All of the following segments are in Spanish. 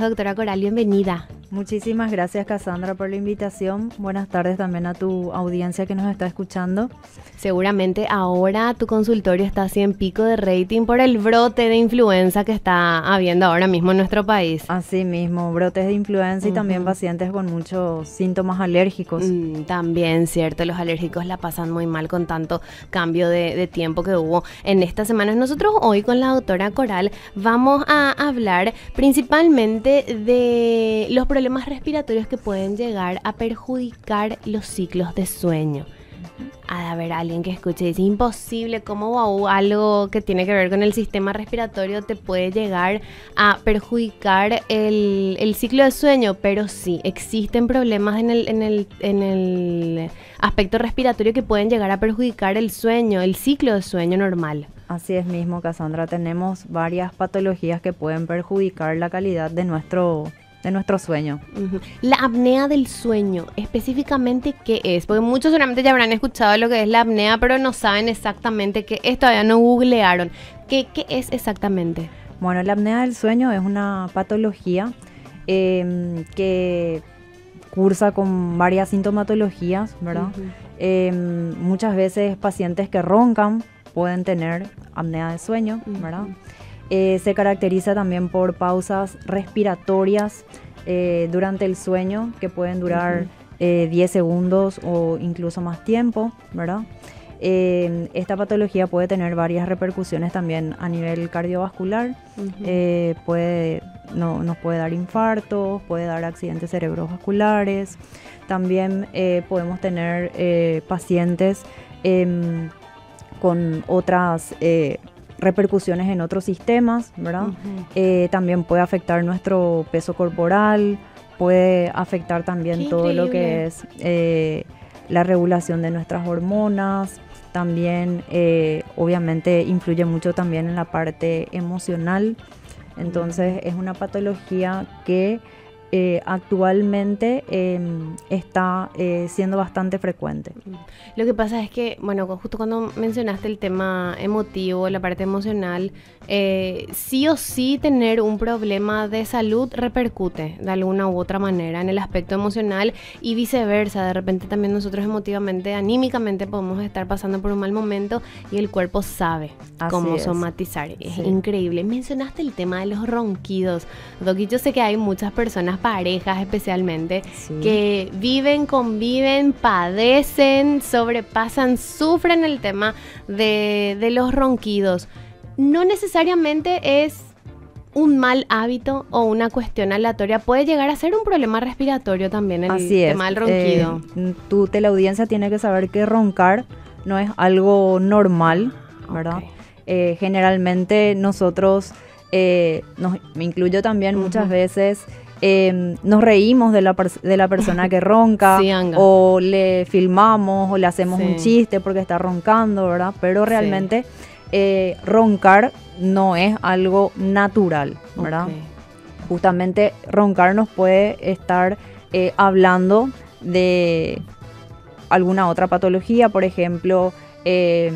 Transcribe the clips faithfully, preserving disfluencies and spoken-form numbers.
doctora Coral, bienvenida. Muchísimas gracias, Cassandra, por la invitación. Buenas tardes también a tu audiencia que nos está escuchando. Seguramente ahora tu consultorio está así en pico de rating por el brote de influenza que está habiendo ahora mismo en nuestro país. Así mismo, brotes de influenza uh-huh. y también pacientes con muchos síntomas alérgicos. Mm, también, cierto, los alérgicos la pasan muy mal con tanto cambio de, de tiempo que hubo en estas semanas. Nosotros hoy con la doctora Coral vamos a hablar principalmente de los problemas problemas respiratorios que pueden llegar a perjudicar los ciclos de sueño. A ver, alguien que escuche dice, imposible, ¿cómo wow, algo que tiene que ver con el sistema respiratorio te puede llegar a perjudicar el, el ciclo de sueño? Pero sí, existen problemas en el, en, el, en el aspecto respiratorio que pueden llegar a perjudicar el sueño, el ciclo de sueño normal. Así es mismo, Cassandra, tenemos varias patologías que pueden perjudicar la calidad de nuestro de nuestro sueño. Uh-huh. La apnea del sueño, específicamente, ¿qué es? Porque muchos seguramente ya habrán escuchado lo que es la apnea, pero no saben exactamente qué es, todavía no googlearon. ¿Qué, qué es exactamente? Bueno, la apnea del sueño es una patología eh, que cursa con varias sintomatologías, ¿verdad? Uh-huh. Eh, muchas veces pacientes que roncan pueden tener apnea del sueño, uh-huh. ¿verdad? Eh, se caracteriza también por pausas respiratorias eh, durante el sueño que pueden durar uh-huh. eh, diez segundos o incluso más tiempo, ¿verdad? Eh, esta patología puede tener varias repercusiones también a nivel cardiovascular, uh-huh. eh, puede, no, nos puede dar infartos, puede dar accidentes cerebrovasculares, también eh, podemos tener eh, pacientes eh, con otras eh, repercusiones en otros sistemas, ¿verdad? Uh-huh. Eh, también puede afectar nuestro peso corporal, puede afectar también todo lo que es eh, la regulación de nuestras hormonas, también eh, obviamente influye mucho también en la parte emocional. Entonces uh-huh. es una patología que Eh, actualmente eh, está eh, siendo bastante frecuente. Lo que pasa es que, bueno, justo cuando mencionaste el tema emotivo, la parte emocional, eh, sí o sí tener un problema de salud repercute de alguna u otra manera en el aspecto emocional y viceversa. De repente también nosotros emotivamente, anímicamente podemos estar pasando por un mal momento y el cuerpo sabe Así cómo es. somatizar. Es Sí. increíble. Mencionaste el tema de los ronquidos. Doc, yo sé que hay muchas personas, parejas especialmente, sí. que viven, conviven, padecen, sobrepasan, sufren el tema de, de los ronquidos. No necesariamente es un mal hábito o una cuestión aleatoria, puede llegar a ser un problema respiratorio también el Así tema es. del ronquido. Eh, tu teleaudiencia tiene que saber que roncar no es algo normal, ¿verdad? Okay. Eh, generalmente nosotros, eh, nos, me incluyo también uh-huh. muchas veces, Eh, nos reímos de la, de la persona que ronca sí, o le filmamos o le hacemos sí. un chiste porque está roncando, ¿verdad? Pero realmente sí. eh, roncar no es algo natural, ¿verdad? Okay. Justamente roncar nos puede estar eh, hablando de alguna otra patología, por ejemplo, eh,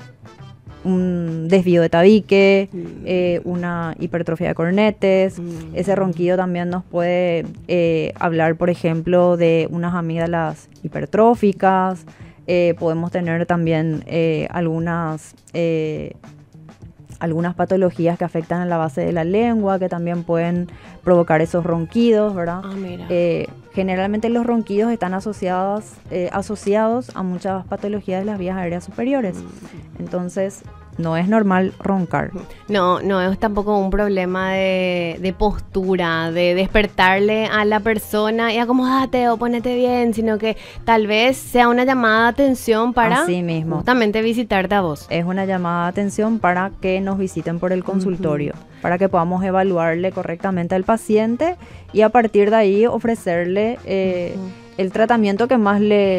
un desvío de tabique, mm. eh, una hipertrofia de cornetes. Mm. Ese ronquido también nos puede eh, hablar, por ejemplo, de unas amígdalas hipertróficas. Eh, podemos tener también eh, algunas, eh, algunas patologías que afectan a la base de la lengua, que también pueden provocar esos ronquidos, ¿verdad? Ah, mira. Eh, generalmente los ronquidos están asociados, eh, asociados a muchas patologías de las vías aéreas superiores. Mm. Entonces, no es normal roncar. No, no es tampoco un problema de, de postura, de despertarle a la persona y acomódate o ponete bien, sino que tal vez sea una llamada de atención para Así mismo. justamente visitarte a vos. Es una llamada de atención para que nos visiten por el consultorio, uh-huh. para que podamos evaluarle correctamente al paciente y a partir de ahí ofrecerle eh, uh-huh. el tratamiento que más le,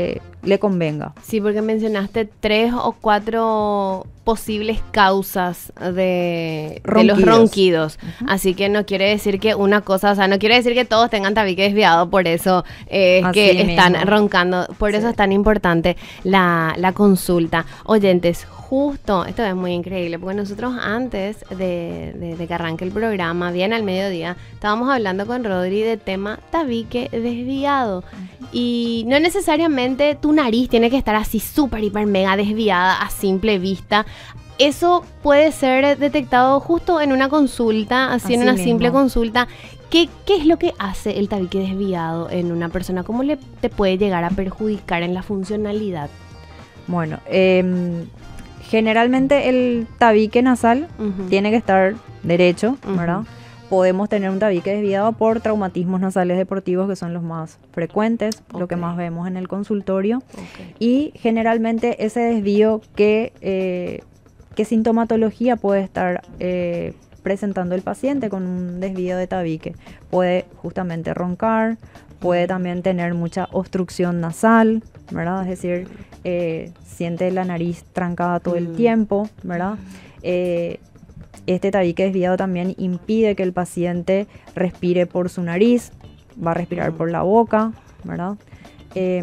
le convenga. Sí, porque mencionaste tres o cuatro posibles causas de, de los ronquidos. Uh-huh. Así que no quiere decir que una cosa, o sea, no quiere decir que todos tengan tabique desviado, por eso eh, es que mismo. están roncando. Por sí. eso es tan importante la, la consulta. Oyentes, justo, esto es muy increíble, porque nosotros antes de, de, de que arranque el programa, bien al mediodía, estábamos hablando con Rodri de tema tabique desviado. Uh-huh. Y no necesariamente tu nariz tiene que estar así súper, hiper, mega desviada a simple vista. Eso puede ser detectado justo en una consulta, así, así en una mismo. simple consulta. ¿Qué, ¿Qué es lo que hace el tabique desviado en una persona? ¿Cómo le te puede llegar a perjudicar en la funcionalidad? Bueno, eh, generalmente el tabique nasal uh-huh. tiene que estar derecho, uh-huh. ¿verdad? Podemos tener un tabique desviado por traumatismos nasales deportivos, que son los más frecuentes, okay. lo que más vemos en el consultorio. Okay. Y generalmente ese desvío, ¿qué, eh, qué sintomatología puede estar eh, presentando el paciente con un desvío de tabique? Puede justamente roncar, puede también tener mucha obstrucción nasal, ¿verdad? Es decir, eh, siente la nariz trancada todo el tiempo, ¿verdad? Eh, Este tabique desviado también impide que el paciente respire por su nariz, va a respirar por la boca, ¿verdad? Eh,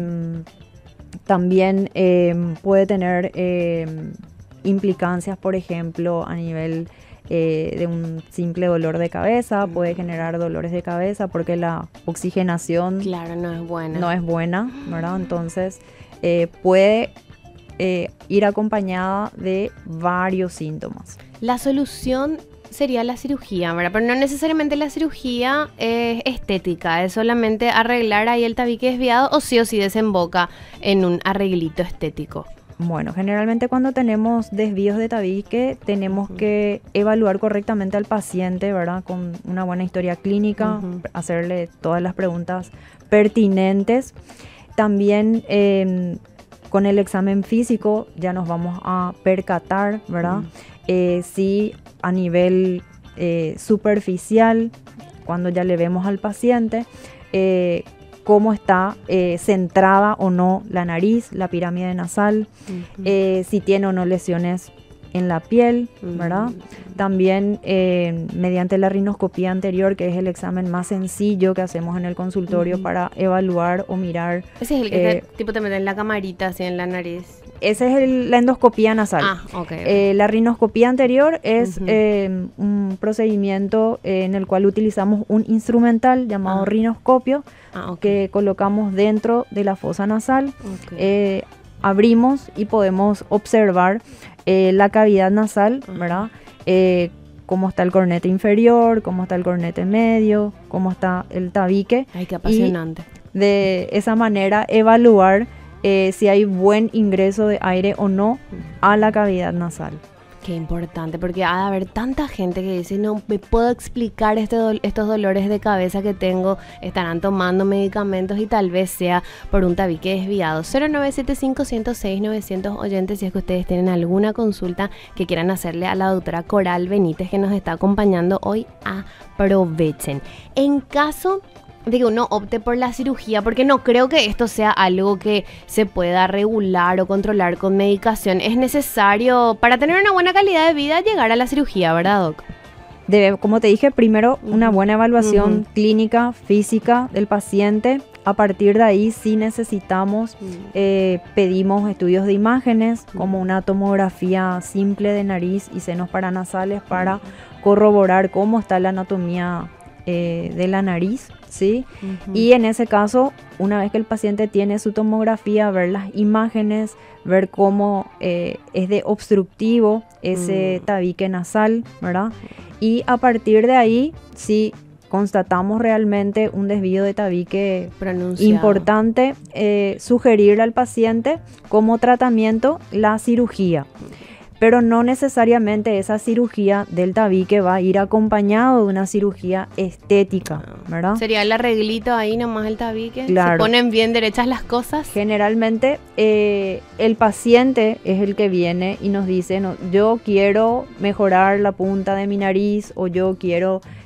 también eh, puede tener eh, implicancias, por ejemplo, a nivel eh, de un simple dolor de cabeza, puede generar dolores de cabeza porque la oxigenación claro, no es buena. No es buena, ¿verdad? Entonces eh, puede eh, ir acompañada de varios síntomas. La solución sería la cirugía, ¿verdad? Pero no necesariamente la cirugía es estética, es solamente arreglar ahí el tabique desviado o sí o sí desemboca en un arreglito estético. Bueno, generalmente cuando tenemos desvíos de tabique tenemos uh-huh. que evaluar correctamente al paciente, ¿verdad? Con una buena historia clínica, uh-huh. hacerle todas las preguntas pertinentes. También eh, con el examen físico ya nos vamos a percatar, ¿verdad? Uh-huh. Eh, si a nivel eh, superficial, cuando ya le vemos al paciente, eh, cómo está eh, centrada o no la nariz, la pirámide nasal, uh-huh. eh, si tiene o no lesiones en la piel, uh-huh. ¿verdad? También eh, mediante la rinoscopía anterior, que es el examen más sencillo que hacemos en el consultorio uh-huh. para evaluar o mirar. Ese es el que eh, te, tipo te meten la camarita así en la nariz. Esa es el, la endoscopía nasal. Ah, okay. Eh, la rinoscopía anterior es uh-huh. eh, un procedimiento eh, en el cual utilizamos un instrumental llamado ah. rinoscopio ah, okay. que colocamos dentro de la fosa nasal. Okay. Eh, abrimos y podemos observar eh, la cavidad nasal, uh-huh. ¿verdad? Eh, cómo está el cornete inferior, cómo está el cornete medio, cómo está el tabique. Ay, qué apasionante. Y de esa manera evaluar Eh, si hay buen ingreso de aire o no a la cavidad nasal. Qué importante, porque ha de haber tanta gente que dice, no me puedo explicar este do- estos dolores de cabeza que tengo, estarán tomando medicamentos y tal vez sea por un tabique desviado. cero nueve siete cinco, uno cero seis, novecientos oyentes, si es que ustedes tienen alguna consulta que quieran hacerle a la doctora Coral Benítez, que nos está acompañando hoy, aprovechen. En caso de que uno opte por la cirugía, porque no creo que esto sea algo que se pueda regular o controlar con medicación, es necesario para tener una buena calidad de vida llegar a la cirugía, ¿verdad, Doc? Debe, como te dije, primero una buena evaluación uh-huh. clínica, física del paciente. A partir de ahí, si necesitamos, uh-huh. eh, pedimos estudios de imágenes, uh-huh. como una tomografía simple de nariz y senos paranasales para uh-huh. corroborar cómo está la anatomía eh, de la nariz, ¿sí? Uh-huh. Y en ese caso, una vez que el paciente tiene su tomografía, ver las imágenes, ver cómo eh, es de obstructivo ese uh-huh. tabique nasal, ¿verdad? Y a partir de ahí, si constatamos realmente un desvío de tabique pronunciado importante, eh, sugerir al paciente como tratamiento la cirugía. Pero no necesariamente esa cirugía del tabique va a ir acompañado de una cirugía estética, ¿verdad? Sería el arreglito ahí nomás el tabique. Claro. Se ponen bien derechas las cosas. Generalmente eh, el paciente es el que viene y nos dice, no, yo quiero mejorar la punta de mi nariz o yo quiero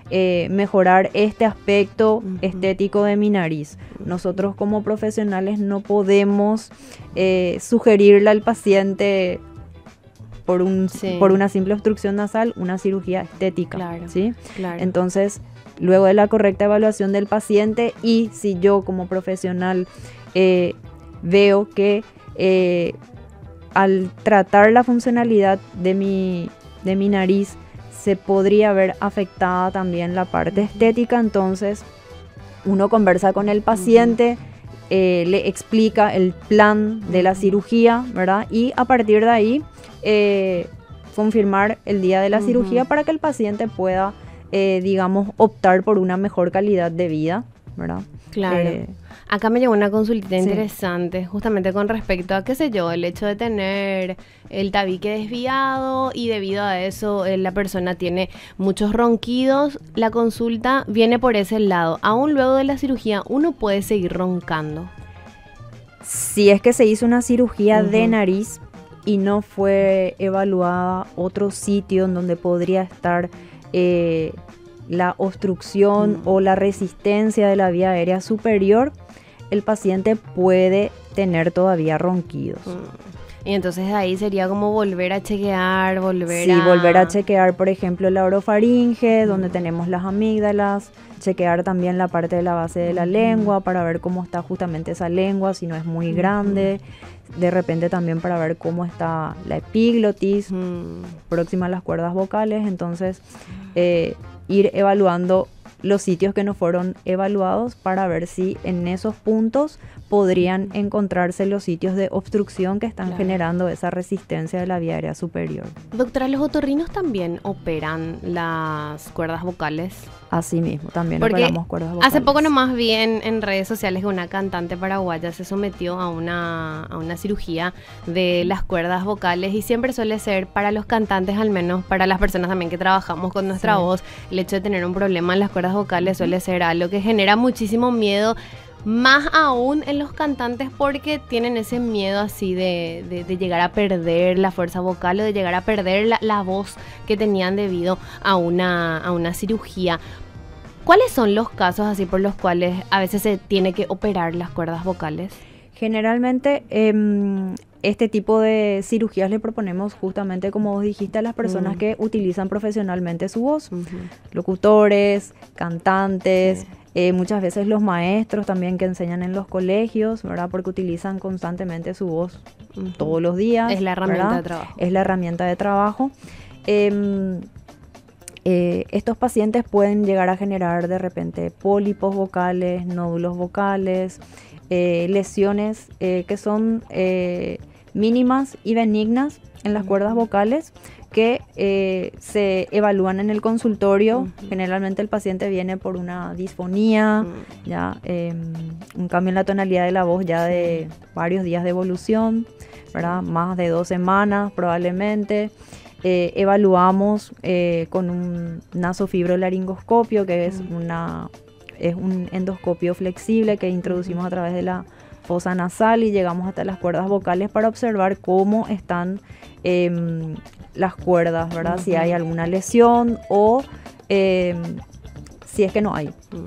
eh, mejorar este aspecto Uh-huh. estético de mi nariz. Nosotros como profesionales no podemos eh, sugerirle al paciente por, un, Sí. por una simple obstrucción nasal una cirugía estética. Claro, ¿sí? claro. Entonces, luego de la correcta evaluación del paciente y si yo como profesional eh, veo que eh, al tratar la funcionalidad de mi, de mi nariz se podría ver afectada también la parte estética, entonces uno conversa con el paciente, eh, le explica el plan de la cirugía, ¿verdad? Y a partir de ahí eh, confirmar el día de la Uh-huh. cirugía para que el paciente pueda, eh, digamos, optar por una mejor calidad de vida, ¿verdad? Claro. Eh, Acá me llegó una consultita sí. interesante, justamente con respecto a, qué sé yo, el hecho de tener el tabique desviado y debido a eso eh, la persona tiene muchos ronquidos. La consulta viene por ese lado. Aún luego de la cirugía, uno puede seguir roncando. Si es que se hizo una cirugía Uh-huh. de nariz y no fue evaluada otro sitio en donde podría estar eh, la obstrucción Uh-huh. o la resistencia de la vía aérea superior, el paciente puede tener todavía ronquidos. Y entonces ahí sería como volver a chequear, volver Sí, a... volver a chequear, por ejemplo, la orofaringe, donde tenemos las amígdalas, chequear también la parte de la base de la lengua para ver cómo está justamente esa lengua, si no es muy grande, de repente también para ver cómo está la epiglotis, Mm. próxima a las cuerdas vocales, entonces eh, ir evaluando los sitios que no fueron evaluados para ver si en esos puntos podrían encontrarse los sitios de obstrucción que están Claro. generando esa resistencia de la vía aérea superior. Doctora, ¿los otorrinos también operan las cuerdas vocales? Así mismo, también Porque operamos cuerdas vocales. hace poco nomás vi en, en redes sociales que una cantante paraguaya se sometió a una, a una cirugía de las cuerdas vocales y siempre suele ser para los cantantes, al menos para las personas también que trabajamos con nuestra Sí. voz, el hecho de tener un problema en las cuerdas vocales suele ser algo que genera muchísimo miedo. Más aún en los cantantes porque tienen ese miedo así de, de, de llegar a perder la fuerza vocal o de llegar a perder la, la voz que tenían debido a una, a una cirugía. ¿Cuáles son los casos así por los cuales a veces se tiene que operar las cuerdas vocales? Generalmente eh, este tipo de cirugías le proponemos justamente, como vos dijiste, a las personas Mm. que utilizan profesionalmente su voz. Uh-huh. Locutores, cantantes, Sí. eh, muchas veces los maestros también que enseñan en los colegios, ¿verdad? Porque utilizan constantemente su voz Uh-huh. todos los días. Es la herramienta ¿verdad? de trabajo. Es la herramienta de trabajo. Eh, eh, estos pacientes pueden llegar a generar de repente pólipos vocales, nódulos vocales, eh, lesiones eh, que son eh, mínimas y benignas en las cuerdas vocales que eh, se evalúan en el consultorio. Ujú. Generalmente el paciente viene por una disfonía, Mm. ya eh, un cambio en la tonalidad de la voz ya de varios días de evolución, ¿verdad? Más de dos semanas probablemente. Eh, evaluamos eh, con un nasofibrolaringoscopio, que es, Mm. una, es un endoscopio flexible que introducimos a través de la fosa nasal y llegamos hasta las cuerdas vocales para observar cómo están em, las cuerdas, ¿verdad? Ujú. Si hay alguna lesión o em, si es que no hay.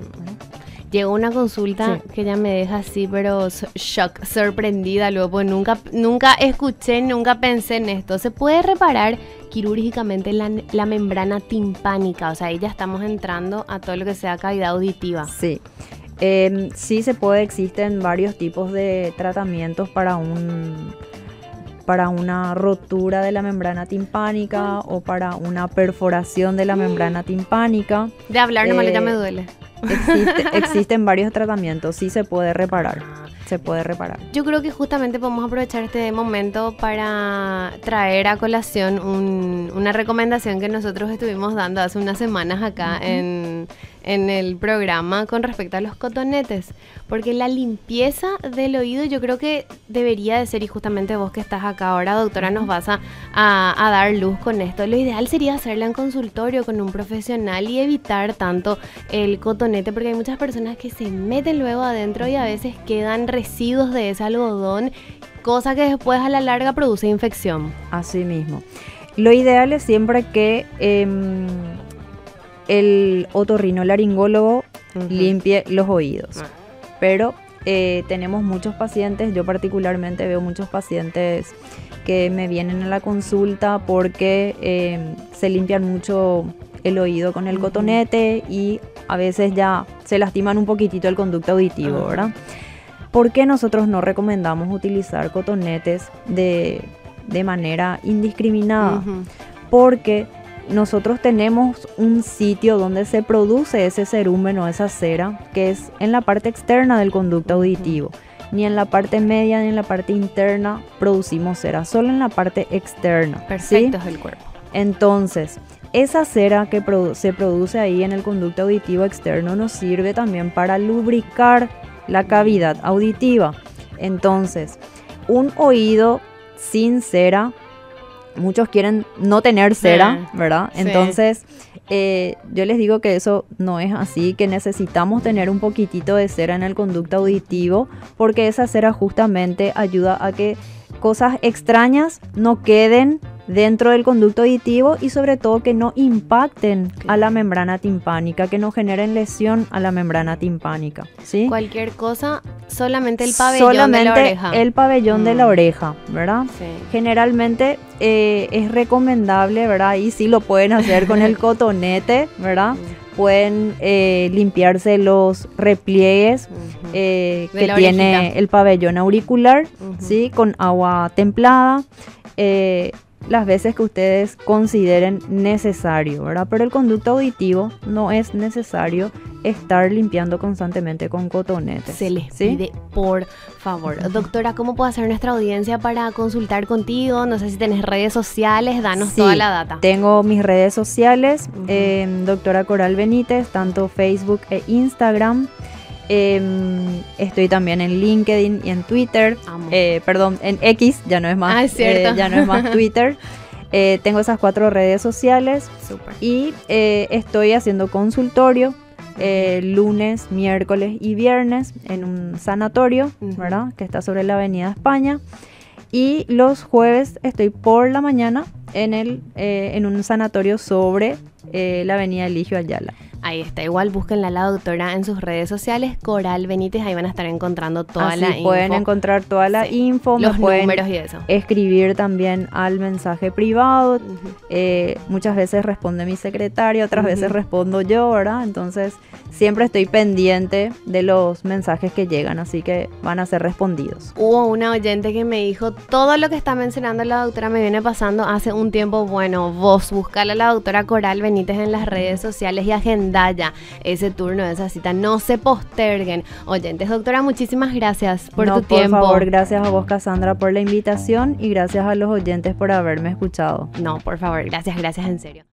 Mm. Llegó una consulta Sí. que ya me deja así, pero so- shock, sorprendida luego, pues nunca, nunca escuché, nunca pensé en esto. ¿Se puede reparar quirúrgicamente la, la membrana timpánica? O sea, ahí ya estamos entrando a todo lo que sea cavidad auditiva. Sí. Em, sí se puede, existen varios tipos de tratamientos para un para una rotura de la membrana timpánica o para una perforación de la membrana timpánica. De hablar nomás Eh, ya me duele. Existe- existen varios tratamientos, sí se puede reparar, se puede reparar. Yo creo que justamente podemos aprovechar este momento para traer a colación un- una recomendación que nosotros estuvimos dando hace unas semanas acá Ujú. en, en el programa con respecto a los cotonetes, porque la limpieza del oído yo creo que debería de ser, y justamente vos que estás acá ahora, doctora, nos vas a, a- a dar luz con esto. Lo ideal sería hacerla en consultorio con un profesional y evitar tanto el cotonete, porque hay muchas personas que se meten luego adentro y a veces quedan residuos de ese algodón, cosa que después a la larga produce infección. Así mismo. Lo ideal es siempre que em, el otorrinolaringólogo Ujú. limpie los oídos. Ah. Pero eh, tenemos muchos pacientes, yo particularmente veo muchos pacientes que me vienen a la consulta porque eh, se limpian mucho el oído con el Ujú. cotonete y a veces ya se lastiman un poquitito el conducto auditivo, Ajá. ¿verdad? ¿Por qué nosotros no recomendamos utilizar cotonetes de, de manera indiscriminada? Ujú. Porque nosotros tenemos un sitio donde se produce ese cerumen o esa cera, que es en la parte externa del conducto auditivo. Ni en la parte media ni en la parte interna producimos cera, solo en la parte externa. ¿sí? Perfectos del cuerpo. Entonces, esa cera que produ- se produce ahí en el conducto auditivo externo nos sirve también para lubricar la cavidad auditiva. Entonces, un oído sin cera, muchos quieren no tener cera, Sí. ¿verdad? Sí. Entonces, eh, yo les digo que eso no es así, que necesitamos tener un poquitito de cera en el conducto auditivo, porque esa cera justamente ayuda a que cosas extrañas no queden dentro del conducto auditivo y sobre todo que no impacten a la membrana timpánica, que no generen lesión a la membrana timpánica, ¿sí? Cualquier cosa, solamente el pabellón Solamente de la oreja. el pabellón de la Mm. oreja, ¿verdad? Sí. Generalmente eh, es recomendable, ¿verdad? Y sí lo pueden hacer con el cotonete, ¿verdad? Pueden eh, limpiarse los repliegues Ujú. eh, De que la tiene orejita. el pabellón auricular, Ujú. ¿sí? Con agua templada, eh, las veces que ustedes consideren necesario, ¿verdad? Pero el conducto auditivo no es necesario estar limpiando constantemente con cotonetes. Se les ¿sí? pide, por favor. Doctora, ¿cómo puede hacer nuestra audiencia para consultar contigo? No sé si tenés redes sociales, danos Sí, toda la data. Tengo mis redes sociales, Ujú. eh, doctora Coral Benítez, tanto Facebook e Instagram. Eh, estoy también en LinkedIn y en Twitter. Amo. Eh, perdón, en X, ya no es más, Ah, es cierto. eh, ya no es más Twitter. Eh, tengo esas cuatro redes sociales Súper. y eh, estoy haciendo consultorio eh, lunes, miércoles y viernes en un sanatorio, Ujú. ¿verdad? Que está sobre la Avenida España. Y los jueves estoy por la mañana en, el, eh, en un sanatorio sobre eh, la Avenida Eligio Ayala. Ahí está, igual búsquenla a la doctora en sus redes sociales, Coral Benítez, ahí van a estar encontrando toda Así la pueden info, encontrar toda la Sí. info, me los pueden números y eso. escribir también al mensaje privado. Ujú. Eh, muchas veces responde mi secretaria, otras Ujú. veces respondo yo, ¿verdad? Entonces siempre estoy pendiente de los mensajes que llegan, así que van a ser respondidos. Hubo una oyente que me dijo, todo lo que está mencionando la doctora me viene pasando hace un tiempo. Bueno, vos buscala a la doctora Coral Benítez en las redes sociales y agenda ya ese turno, esa cita. No se posterguen. Oyentes, doctora, muchísimas gracias por No, tu tiempo. Por favor, gracias a vos, Cassandra, por la invitación y gracias a los oyentes por haberme escuchado. No, por favor, gracias, gracias en serio.